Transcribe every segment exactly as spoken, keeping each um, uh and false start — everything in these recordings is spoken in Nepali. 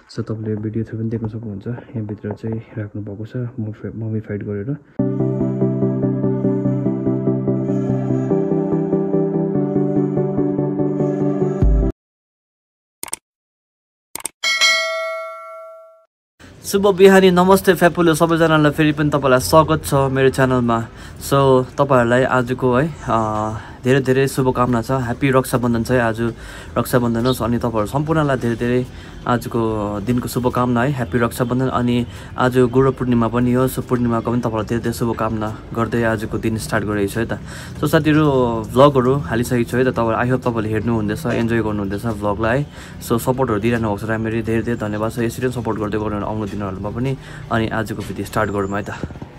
सो तपाईले भिडियो थ्रु पनि देख्न सक्नुहुन्छ यहाँ भित्र चाहिँ राख्नु भएको छ मम्मीफाइड गरेर शुभ बिहानी नमस्ते फ्यापुलो सबैजनालाई फेरि पनि तपाईलाई स्वागत छ मेरो च्यानलमा सो तपाईहरुलाई आजको है धेरै धेरै शुभकामना छ ह्यापी रक्षाबन्धन छ आज रक्षाबन्धन होस् अनि तपाईहरु सम्पूर्णलाई धेरै धेरै आजको दिनको शुभकामना है ह्यापी रक्षाबन्धन अनि आज गुरु पूर्णिमा पनि हो सो पूर्णिमाको पनि तपाईहरुलाई धेरै धेरै शुभकामना गर्दै आजको दिन स्टार्ट गरिरहेछु है त सो साथीहरु भ्लगहरु हालिसकेको छु है त तपाईहरु आई होप तपाईले हेर्नु हुँदैछ एन्जॉय गर्नु हुँदैछ भ्लगलाई है सो सपोर्टहरु दिइरहनु भएको छ राम्ररी धेरै धेरै धन्यवाद छ यसरी नै सपोर्ट गर्दै गर्नु आउनु दिनहरुमा पनि अनि आजको भिडियो स्टार्ट गरौँ है त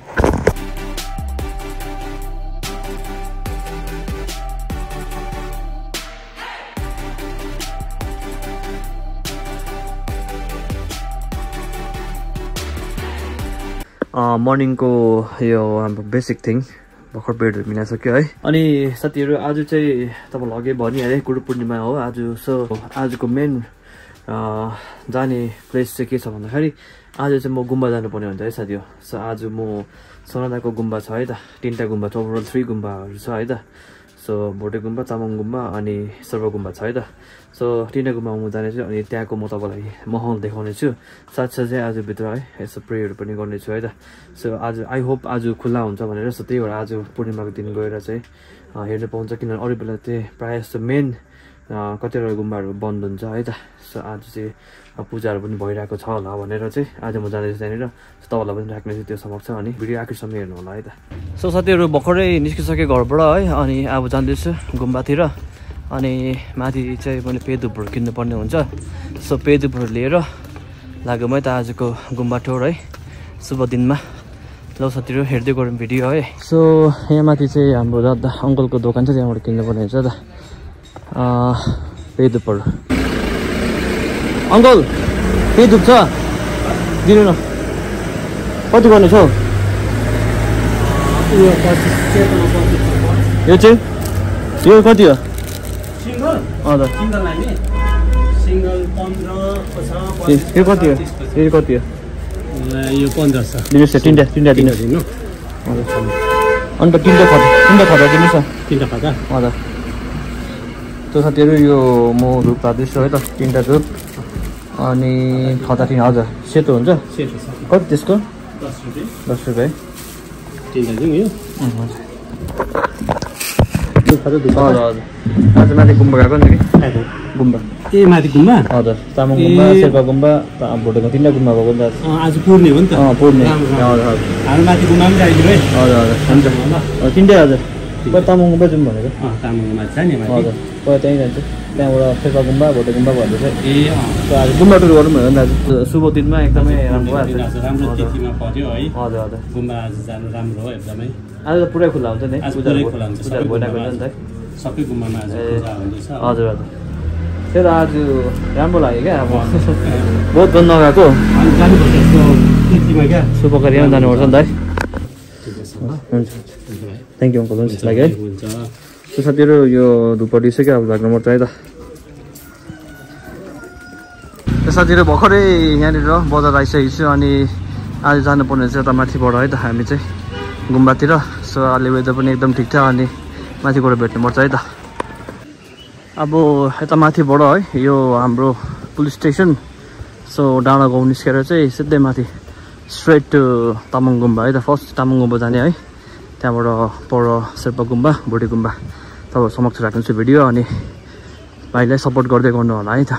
मर्निङ को यो हाम्रो बेसिक थिङ भर्खर बेडहरु मिलाइसक्यो है अनि साथीहरु आज चाहिँ तपाईलाई अघि भनिहाले गुरु पूर्णिमा हो आज सो आजको मेन जाने प्लेस चाहिँ के छ भन्दाखेरि आज चाहिँ म गुम्बा जानुपर्ने हुन्छ है साथी हो सो आज म सोनादाको गुम्बा छ है त तीनटा गुम्बा छ ओभरअल थ्री गुम्बाहरु छ है त सो भोटे गुम्बा तामाङ गुम्बा अनि सर्व गुम्बा छ है त सो तीनटा गुम्बा म जाने छु अनि त्यहाँको म तपाईलाई माहौल देखाउने छु साथसाथै आज भित्र है यसो प्रेयरहरु पनि गर्ने छु है त सो आज आई होप आज खुल्ला हुन्छ भनेर सो त्यही भएर आज पूर्णिमाको दिन गएर चाहिँ हेर्न पाउँछ किनभने अरू बेला चाहिँ प्रायः जस्तो मेन कतिवटा गुम्बाहरु बन्द हुन्छ है त सो आज चाहिँ पूजाहरु पनि भइरहेको छ होला भनेर चाहिँ आज म जाँदैछु त्यहाँनिर तपाईलाई पनि राख्ने छु त्यो समक्ष अनि भिडियो आखिरसम्म हेर्नु होला है त सो साथीहरु भर्खरै निस्किसके घरबाट है अनि अब जाँदैछु गुम्बातिर अनि माथि चाहिँ मैले पेदुपहरु किन्नु पर्ने हुन्छ सो पेदुपहरु लिएर लाग्यो म त आजको गुम्बा टोर है शुभ दिनमा ल साथीहरु हेर्दै गरौँ भिडियो है सो यहाँ माथि चाहिँ हाम्रो दादा अंकलको दोकान छ त्यहाँबाट किन्नु पर्ने हुन्छ त अ पेदुपहरु अंकल पेदुप छ दिनु न कति गर्नु छ यो चाहिँ यो कति हो सिंगल हजुर सिंगल लाने सिंगल पन्ध्र छ यो कति हो यो कति हो यो पन्ध्र छ दिनुस् तीनटा तीनटा दिनु दिनु हजुर अन्त तीनटा खटा तीनटा खटा दिनुस् न तीनटा खटा हजुर त्यो साथीहरु यो म धुप पादैछु है त तीनटा धुप अनि खटा तीन हजुर सेतो हुन्छ सेतो कति त्यसको दस रुपैयाँ दस रुपैयाँ तीनटा दिनु यो हजुर आज माथि गुम्बा गएको नि कि गुम्बा ए माथि गुम्बा हजुर तामाङ गुम्बा शेर्पा गुम्बा भोटेको तीनटा गुम्बा भएको नि त आज पूर्णे हो नि त अँ पूर्णे हजुर हजुर हामी माथि गुम्बा पनि जाइदिनु है हजुर हजुर हुन्छ तीनटै हजुर पहिला तामाङ गुम्बा जाउँ भनेको अँ तामाङ गुम्बा छ नि हजुर पहिला त्यहीँ जान्छु त्यहाँबाट शेर्पा गुम्बा भोटे गुम्बा भन्दैछ ए अँ आज गुम्बा टुर गरौँ भनेर नि आज शुभ दिनमा एकदमै राम्रो राम्रो तिथिमा पर्यो है हजुर हजुर गुम्बा आज जानु राम्रो हो एकदमै आज त पुरै खुल्ला हुन्छ नि पूजा खुल्ला हुन्छ पूजा भइरहेको हुन्छ नि त सबै गुम्बामा आज पूजा हुँदैछ हजुर हजुर त्यो त आज राम्रो लाग्यो क्या अब बहुत दिन नगएको जानुपर्छ तिथिमा क्या शुभकार्यमा जानुपर्छ नि त है हुन्छ थ्याङ्क यू अङ्कल हुन्छ लाग्यो है हुन्छ त्यो साथीहरु यो धुप दिइसक्यो अब लाग्नुपर्छ है त त्यो साथीहरु भर्खरै यहाँनिर बजार आइसकेको छु अनि आज जानुपर्ने चाहिँ यता माथिबाट है त हामी चाहिँ गुम्बातिर सो अहिले वेदर पनि एकदम ठिक छ अनि माथि गएर भेट्नुपर्छ है त अब यता माथिबाट है यो हाम्रो पुलिस स्टेसन सो डाँडा गाउँ निस्केर चाहिँ सिधै माथि स्ट्रेट टु तामाङ गुम्बा है त फर्स्ट तामाङ गुम्बा जाने है त्यहाँबाट पर शेर्पा गुम्बा भोटे गुम्बा तपाईँहरू समक्ष राख्छु भिडियो अनि भाइलाई सपोर्ट गर्दै गर्नु होला है त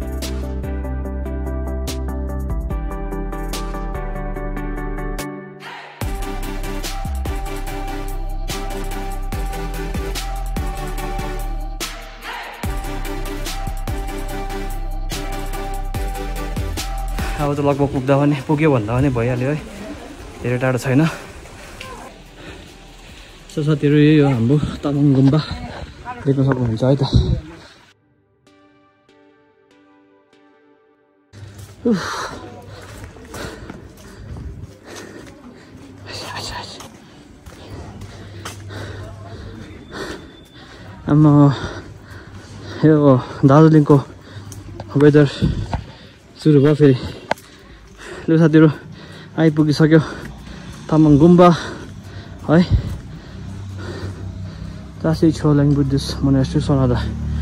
अब त लगभग पुग्दा पनि पुग्यो भन्दा पनि भइहाल्यो है धेरै टाढो छैन सो साथीहरु यही हो हाम्रो तामाङ गुम्बा देख्न सक्नुहुन्छ है त अब यो दार्जिलिङको वेदर सुरु भयो फेरि लु साथीहरू आइपुगिसक्यो तामाङ गुम्बा है That's Cholang Buddhist Monastery Sonada.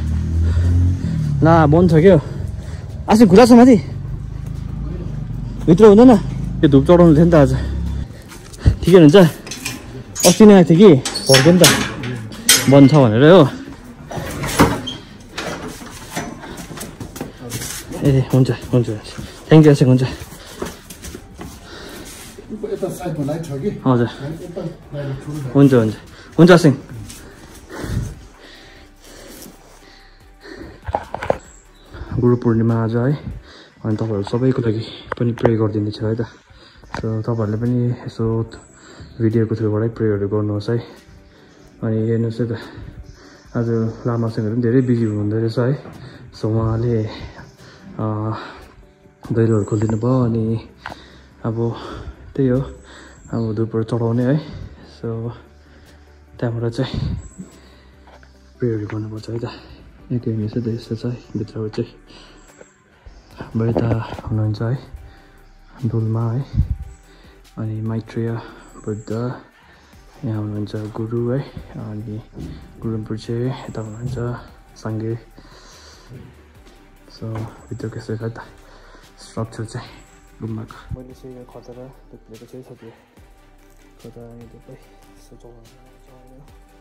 La bon छ के हो आसी खुला छ माथि भित्र हुँदैन त्यो धुप चढाउनु थियो नि त आज ठिकै हुन्छ अस्ति नै आएको थियो कि भर्को नि त बन्द छ भनेर हो ए हुन्छ हुन्छ थ्याङ्क यू आसिक हुन्छ हजुर हुन्छ हुन्छ हुन्छ आसिक गुरु पूर्णिमा आज है अनि तपाईहरु सबैको लागि पनि प्रे गरिदिन्छु है त सो तपाईहरुले पनि यसो भिडियोको थ्रुबाटै प्रेयरहरु गर्नुहोस् है अनि हेर्नुस् है त आज लामासँगहरु पनि धेरै बिजी हुनुहुँदै रहेछ है सो उहाँले अ दैलोहरु खोलिदिनु भयो अनि अब त्यही हो अब धुपहरु चढाउने है सो त्यहाँबाट चाहिँ प्रेयरहरु गर्नुपर्छ है त यति हेर्नुहोस् है त यस्तो छ है भित्रबाट चाहिँ हाम्रो यता हुनुहुन्छ है डोल्मा है अनि मैत्रेय बुद्ध यहाँ हुनुहुन्छ गुरु है अनि गुरु रिम्पोछे यता हुनुहुन्छ सङ्गे सो भित्र कस्तो छ त स्ट्रक्चर चाहिँ गुम्बाको मैले चाहिँ यहाँ खतरा देखेको चाहिँ साथी खतरा यहाँ देखाइ यसो चलाउनु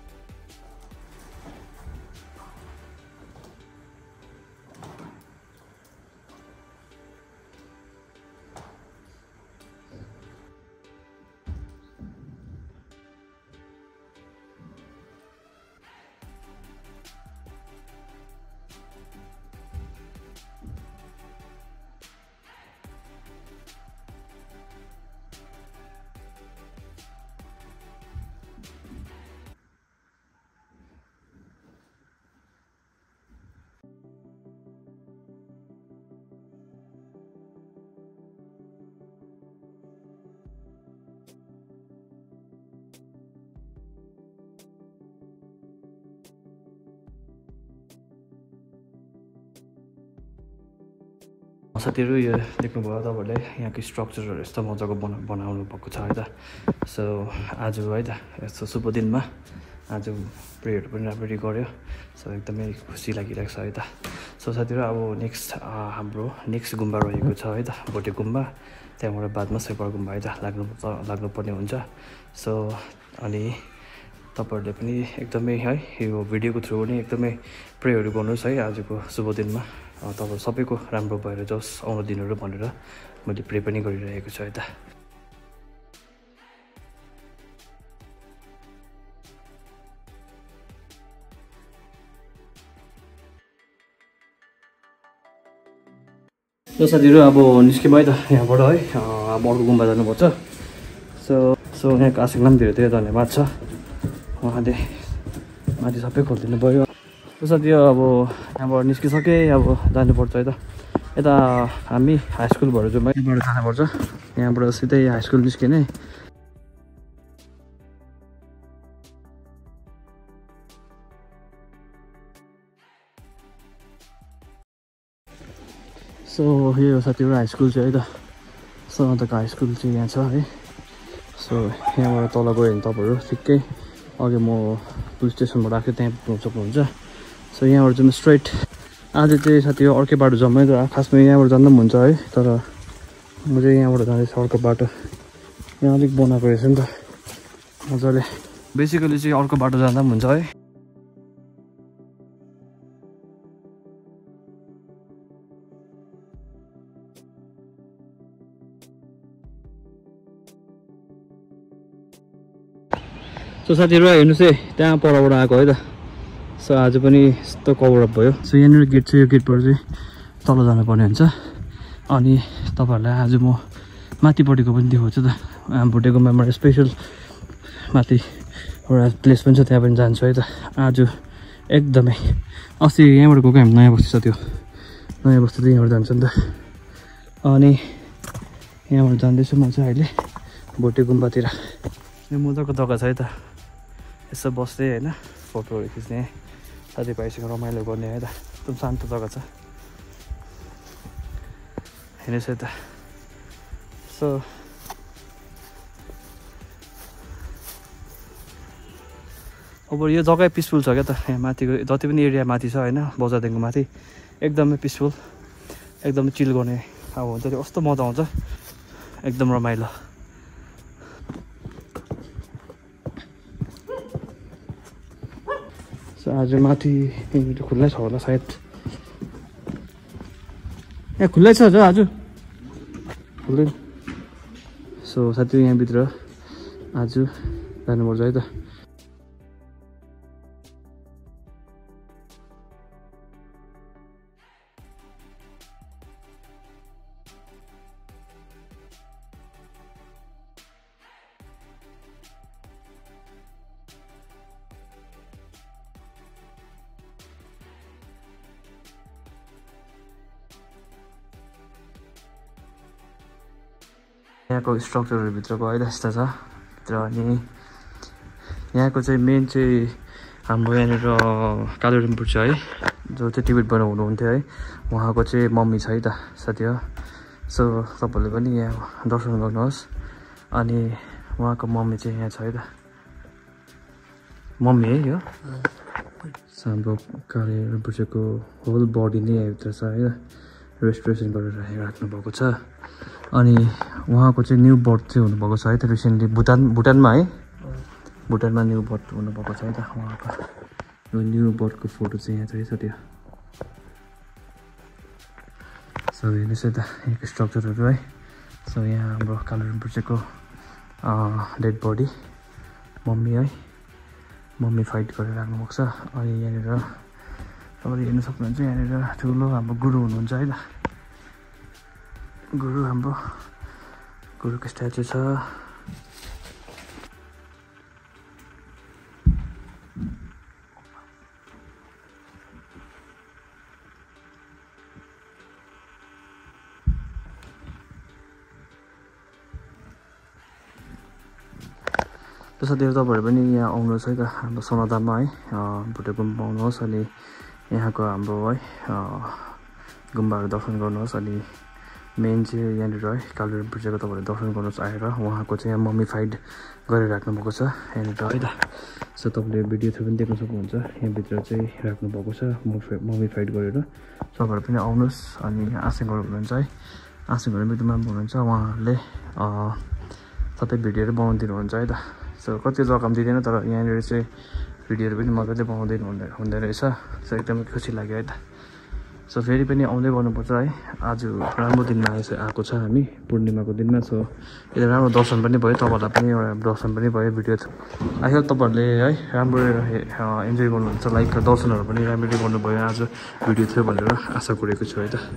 साथीहरु यो देख्नुभयो तपाईहरुले यहाँको स्ट्रक्चरहरु यस्तो मजाको बना बनाउनु भएको छ है त सो आज है त यस्तो शुभ दिनमा आज प्रेयरहरु पनि राम्ररी गर्यो सो एकदमै खुसी लागिरहेको छ है त सो साथीहरु अब नेक्स्ट हाम्रो नेक्स्ट गुम्बा रहेको छ है त बोटे गुम्बा त्यहाँबाट बादमा सेपर गुम्बा है त लाग्नु लाग्नु पर्ने हुन्छ सो अनि तपाईहरुले पनि एकदमै है यो भिडियोको थ्रु पनि एकदमै प्रेयरहरु गर्नुहोस् है आजको शुभ दिनमा तपाईहरु सबैको राम्रो भएर जाओस् आउने दिनहरु भनेर मैले प्रे पनि गरिरहेको छु है त ल साथीहरु अब निस्कियो है त यहाँबाट है अब अर्को गुम्बा जानुपर्छ सो सो यहाँको आशिकलाई पनि धेरै धेरै धन्यवाद छ उहाँले माथि सबै खोलिदिनु भयो साथी अब यहाँबाट निस्किसके अब जानुपर्छ है त यता हामी हाई स्कुल भएर जाउँ यहाँबाट जानुपर्छ यहाँबाट सिधै हाई स्कुल निस्किने सो यो साथीहरु हाई स्कुल चाहिँ है त सनातनको हाई स्कुल चाहिँ यहाँ छ है सो यहाँबाट तल गयो भने तपाईँहरू ठिक्कै अघि म पुलिस स्टेसनबाट आएको त्यहाँ पुग्नु सक्नुहुन्छ सो यहाँबाट चाहिँ स्ट्रेट आज चाहिँ साथीहरु अर्कै बाटो जाउँ है त खासमा यहाँबाट जाँदा पनि हुन्छ है तर म चाहिँ यहाँबाट जाँदैछ अर्को बाटो यहाँ अलिक बनाएको रहेछ नि त मजाले बेसिकली चाहिँ अर्को बाटो जाँदा पनि हुन्छ है सो साथीहरु हेर्नुहोस् है त्यहाँ परबाट आएको है त सो आज पनि यस्तो कभर अप भयो सो यहाँनिर गेट छ यो गेटबाट चाहिँ तल जानुपर्ने हुन्छ अनि तपाईँहरूलाई आज म माथिपट्टिको पनि देखाउँछु त भुटे गुम्बामा स्पेसल माथि एउटा प्लेस पनि छ त्यहाँ पनि जान्छु है त आज एकदमै अस्ति यहाँबाट गएको हामी नयाँ बस्ती छ त्यो नयाँ बस्ती चाहिँ यहाँबाट जान्छ नि त अनि यहाँबाट जाँदैछु म चाहिँ अहिले भुटे गुम्बातिर यो मजाको जग्गा छ है त यसो बस्दै होइन फोटोहरू खिच्ने साथीभाइसँग रमाइलो गर्ने है त एकदम शान्त जग्गा छ हेर्नुहोस् यता सो अब यो जग्गा पिसफुल छ क्या त यहाँ माथिको जति पनि एरिया माथि छ होइन बजारदेखिको माथि एकदमै पिसफुल एकदमै चिल गर्ने अब हुन्छ त्यो कस्तो मजा आउँछ एकदम रमाइलो सो आज माथि खुल्लै छ होला सायद यहाँ खुल्लै छ हजुर आज खुल्दैन सो साथी यहाँभित्र आज जानुपर्छ है त यहाँको स्ट्रक्चरहरू भित्रको है यस्तो छ भित्र अनि यहाँको चाहिँ मेन चाहिँ हाम्रो यहाँनिर कालु रिम्पोचे है जो चाहिँ टिबेटबाट हुनुहुन्थ्यो है उहाँको चाहिँ मम्मी छ है त साथी हो सो तपाईँहरूले पनि यहाँ दर्शन गर्नुहोस् अनि उहाँको मम्मी चाहिँ यहाँ छ है त मम्मी है यो हाम्रो कालु रिम्पोचेको होल बडी नै यहाँभित्र छ है रेस्टोरेसन गरेर राख्नु भएको छ अनि उहाँको चाहिँ न्यू बर्थ चाहिँ हुनुभएको छ है त रिसेन्टली भुटान भुटानमा है भुटानमा न्यू बर्थ हुनुभएको छ है त उहाँको यो न्यू बर्थको फोटो चाहिँ यहाँ छ है त्यो सो हेर्नुहोस् है त यहाँको स्ट्रक्चरहरू है सो यहाँ हाम्रो कालु रिम्पोचेको डेड बडी मम्मी है मम्मिफाइड गरेर राख्नुभएको छ अनि यहाँनिर तपाईँले हेर्नु सक्नुहुन्छ यहाँनिर ठुलो हाम्रो गुरु हुनुहुन्छ है त गुरु हाम्रो गुरुको स्ट्याचु छ साथीहरू तपाईँहरू पनि यहाँ आउनुहोस् है त हाम्रो सोनादामा है भुटे गुम्बा आउनुहोस् अनि यहाँको हाम्रो है गुम्बाहरू दर्शन गर्नुहोस् अनि मेन चाहिँ यहाँनिर है कालु रिम्पोचेको तपाईँहरूले दर्शन गर्नुहोस् आएर उहाँको चाहिँ यहाँ मम्मिफाइड गरेर राख्नुभएको छ यहाँनिर है त सो तपाईँले भिडियो थ्रु पनि देख्न सक्नुहुन्छ यहाँभित्र चाहिँ राख्नुभएको छ मम्मिफाइड गरेर तपाईँहरू पनि आउनुहोस् अनि आशेङहरू हुनुहुन्छ है आशेङहरू एकदम राम्रो हुनुहुन्छ उहाँहरूले सबै भिडियोहरू बनाउनु दिनुहुन्छ है त सो कति जग्गामा दिँदैन तर यहाँनिर चाहिँ भिडियोहरू पनि मजाले बनाउँदिनु हुँदै हुँदो रहेछ सो एकदमै खुसी लाग्यो है त सो फेरि पनि आउँदै गर्नुपर्छ है आज राम्रो दिनमा आएछ आएको छ हामी पूर्णिमाको दिनमा सो एकदम राम्रो दर्शन पनि भयो तपाईँहरूलाई पनि एउटा दर्शन पनि भयो भिडियो आई होप तपाईँहरूले है राम्रो इन्जोय गर्नुहुन्छ लाइक दर्शनहरू पनि राम्ररी गर्नुभयो आज भिडियो थियो भनेर आशा गरेको छु है त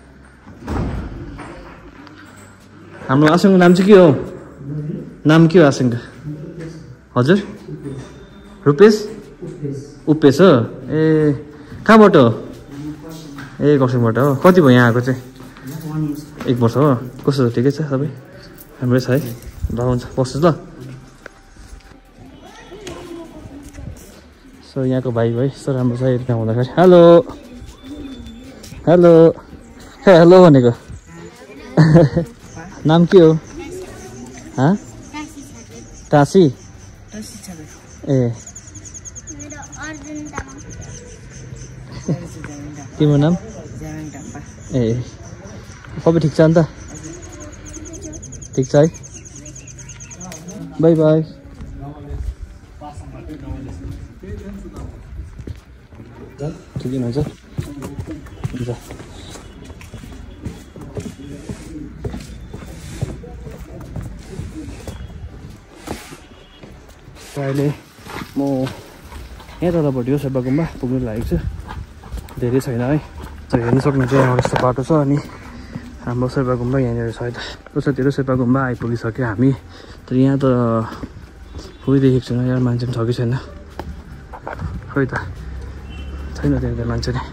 हाम्रो आशङको नाम चाहिँ के हो नाम के हो आशङको हजुर रुपेश उपेश हो ए कहाँबाट हो ए खरसाङबाट हो कति भयो यहाँ आएको चाहिँ एक वर्ष हो कस्तो छ ठिकै छ सबै राम्रै छ है ल हुन्छ बस्छु ल सो यहाँको भाइ भाइ यस्तो राम्रो छ यता हुँदाखेरि हेलो हेलो खै हेलो भनेको नाम के हो हाँ टाँसी ए तिम्रो नाम ए सबै ठिक छ अन्त ठिक छ है बाई बाई ठिकै हुन्छ हुन्छ अहिले म यहाँ तलबाट यो सेवा गुम्बा पुग्नु लागेको छु धेरै छैन है हेर्नु सक्नुहुन्छ यहाँबाट यस्तो बाटो छ अनि हाम्रो सेवा गुम्बा यहाँनिर छ है त कसैतिर सेवा गुम्बा आइपुगिसक्यो हामी तर यहाँ त पुगिदेखेको छैन यहाँ मान्छे पनि छ कि छैन खोइ त छैन त्यहाँनिर मान्छे नि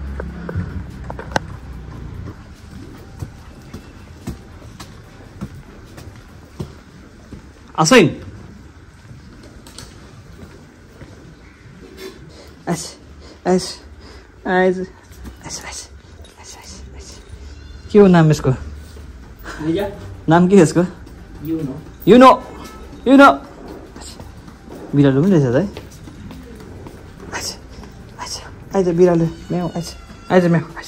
आशैन ice ice ice ice ice ice ice ice के हो नाम यसको नाम के यसको युनो युनो युनो बिरालो पनि रहेछ है आइज आइज आइज बिरालो म्याउ आइज आइज म्याउ आइज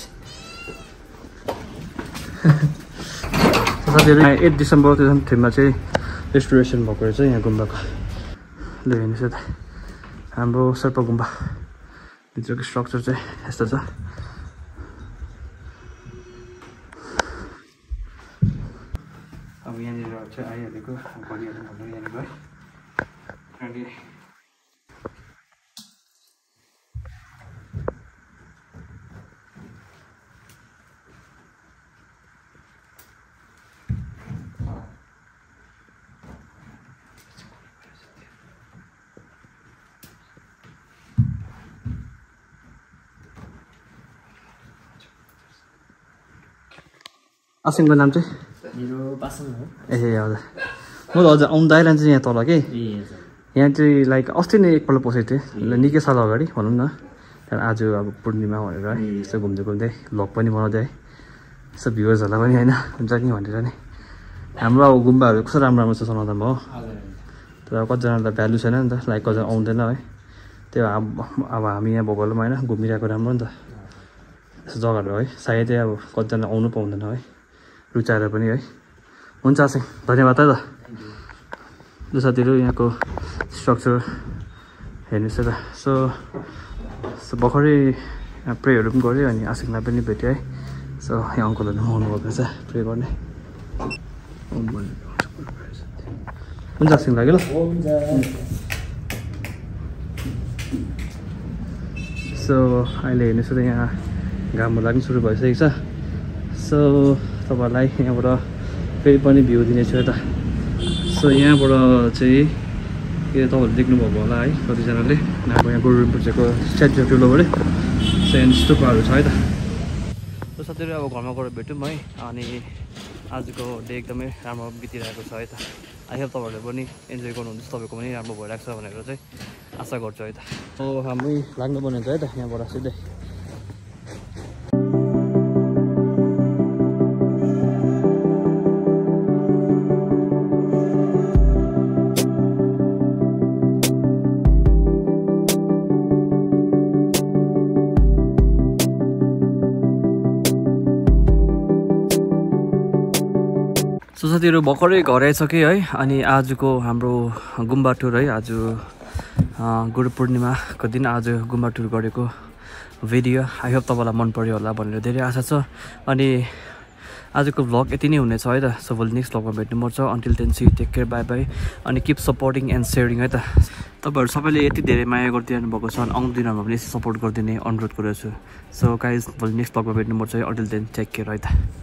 साथीहरू एट डिसेम्बर टु थाउजन्ड थ्रीमा चाहिँ रेस्टोरेसन भएको रहेछ यहाँ गुम्बाको ल हेर्नुहोस् यता हाम्रो शेर्पा गुम्बा भित्रको स्ट्रक्चर चाहिँ यस्तो छ अब यहाँनिर चाहिँ आइहालेको भनिहाल्नु भन्नु यहाँनिर है अनि आसिङको नाम चाहिँ मेरो पासङ हो ए हजुर म त हजुर आउँदा आइरहन्छ यहाँ तल कि यहाँ चाहिँ लाइक अस्ति नै एकपल्ट पसेको थिएँ निकै साल अगाडि भनौँ न त्यहाँदेखि आज अब पूर्णिमा भनेर है यसो घुम्दै घुम्दै भ्लग पनि बनाउँदै है यसो भ्युवर्सहरूलाई पनि होइन हुन्छ नि भनेर नि हाम्रो अब गुम्बाहरू कस्तो राम्रो राम्रो छ सनातनमा हो तर कतिजनालाई भ्यालु छैन नि त लाइक कतिजना आउँदैन है त्यो अब अब हामी यहाँ भोगलमा होइन घुमिरहेको राम्रो नि त यस्तो जग्गाहरू है सायदै अब कतिजना आउनु पाउँदैन है रुचाएर पनि है हुन्छ आसिङ धन्यवाद है त ल साथीहरू यहाँको स्ट्रक्चर हेर्नुहोस् त सो सो भर्खरै प्रेहरू पनि गऱ्यो अनि आसिङलाई पनि भेट्यो है सो यहाँ अङ्कलहरू पनि आउनुभएको रहेछ प्रे गर्ने हुन्छ आसिङ लाग्यो ल सो अहिले हेर्नुहोस् त यहाँ घाम लाग्नु सुरु भइसकेको छ सो तपाईँहरूलाई यहाँबाट फेरि पनि भ्यू दिनेछु यता सो यहाँबाट चाहिँ के तपाईँहरूले देख्नुभएको होला है कतिजनाले अब यहाँ गुरु रिम्पोचेको स्ट्याचु अफ ठुलोबाटै सो यहाँ स्तूपहरू छ है त सो साथीहरू अब घरमा गएर भेटौँ है अनि आजको डे एकदमै राम्रो बितिरहेको छ है त आई होप तपाईँहरूले पनि इन्जोय गर्नुहुन्छ तपाईँको पनि राम्रो भइरहेको छ भनेर चाहिँ आशा गर्छु है त हो हामी लाग्नुपर्ने हुन्छ है त यहाँबाट सिधै सो साथीहरू भर्खरै घर आइसक्यो है अनि आजको हाम्रो गुम्बा टुर है आज गुरु पूर्णिमाको दिन आज गुम्बा टुर गरेको भिडियो आई होप तपाईँलाई मन पर्यो होला भनेर धेरै आशा छ अनि आजको भ्लग यति नै हुनेछ है त सो भोलि नेक्स्ट भ्लगमा भेट्नुपर्छ until then see take care bye bye अनि किप सपोर्टिङ एन्ड सेयरिङ है त तपाईँहरू सबैले यति धेरै माया गरिदिनु भएको छ अनि आउँदो दिनमा पनि यसो सपोर्ट गरिदिने अनुरोध गरेको छु सो गाइज भोलि नेक्स्ट भ्लगमा भेट्नुपर्छ है अन्टिल देन टेक केयर है त